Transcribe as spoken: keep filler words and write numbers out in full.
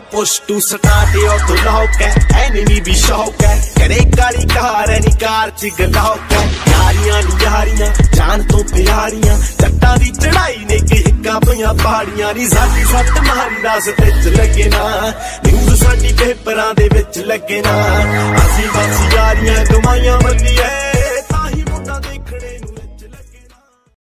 Push to start यो तो lock है, enemy भी शौक है, करे काली कार एनी कार च गलौक है। यारियां नी यारियां जान तो प्यारियां, जट्टां दी चढ़ाई ने कि हिक्कां पईयां पहाड़ियां नी। साडी सट मारी दस विच लगे ना, न्यूज़ साडी पेपरां दे विच लगे ना। असीं बस यारियां कमाईयां मल्ली